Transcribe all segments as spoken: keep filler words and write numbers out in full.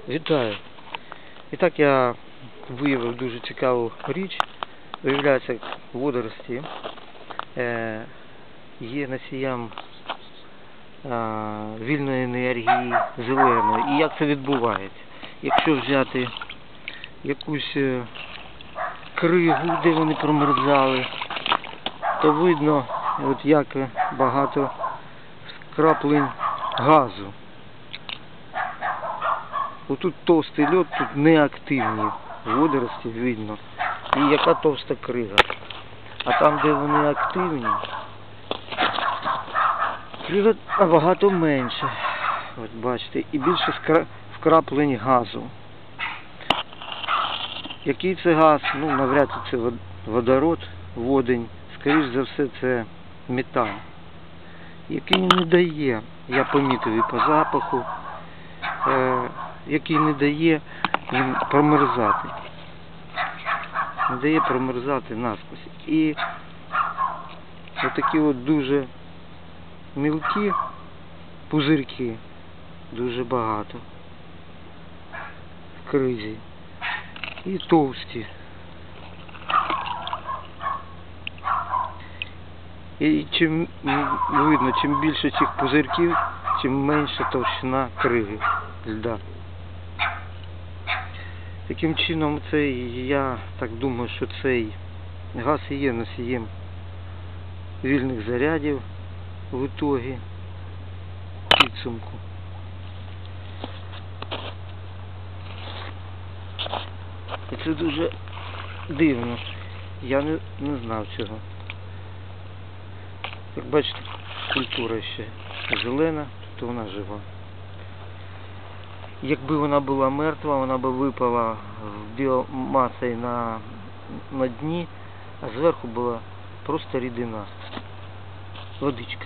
Вітаю! І так я виявив дуже цікаву річ. Виявляється, водорості е, є носієм е, вільної енергії зеленої. І як це відбувається? Якщо взяти якусь кригу, де вони промерзали, то видно, от як багато скраплень газу. Отут товстий льод, тут неактивні водорості видно. І яка товста крига. А там, де вони активні, крига набагато менше. От бачите, і більше вкраплень газу. Який це газ? Ну, навряд чи це водород, водень. Скоріше за все, це метан. Який не дає, я помітив і по запаху, е який не дає їм промерзати. Не дає промерзати насквозь. І отакі от дуже мілкі пузирки, дуже багато в кризі. І товсті. І чим видно, чим більше цих пузирків, тим менша товщина криги льда. Таким чином, цей, я так думаю, що цей газ і є носієм вільних зарядів в ітогі, підсумку. І це дуже дивно. Я не, не знав цього. Як бачите, культура ще зелена, то вона жива. Якби вона була мертва, вона б випала біомасою на, на дні, а зверху була просто рідина. Водичка.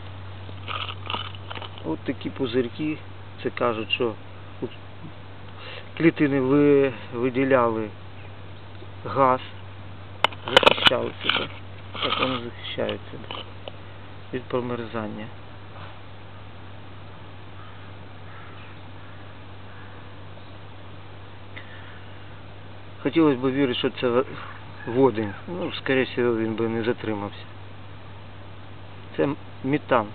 От такі пузирки, це кажуть, що клітини ви, виділяли газ, захищали себе. Так вони захищають себе від промерзання. Хотілося б вірити, що це водень. Ну, скоріше всього, він би не затримався. Це метан.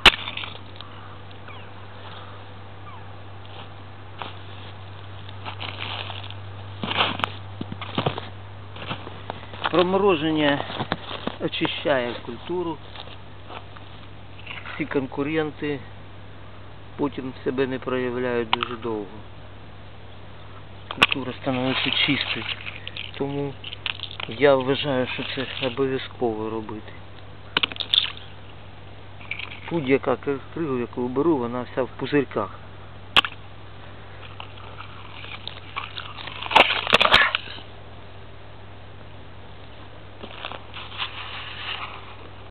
Промороження очищає культуру. Всі конкуренти потім себе не проявляють дуже довго. Культура становиться чистою. Тому я вважаю, що це обов'язково робити. Будь-яка крига, яку беру, вона вся в пузирьках.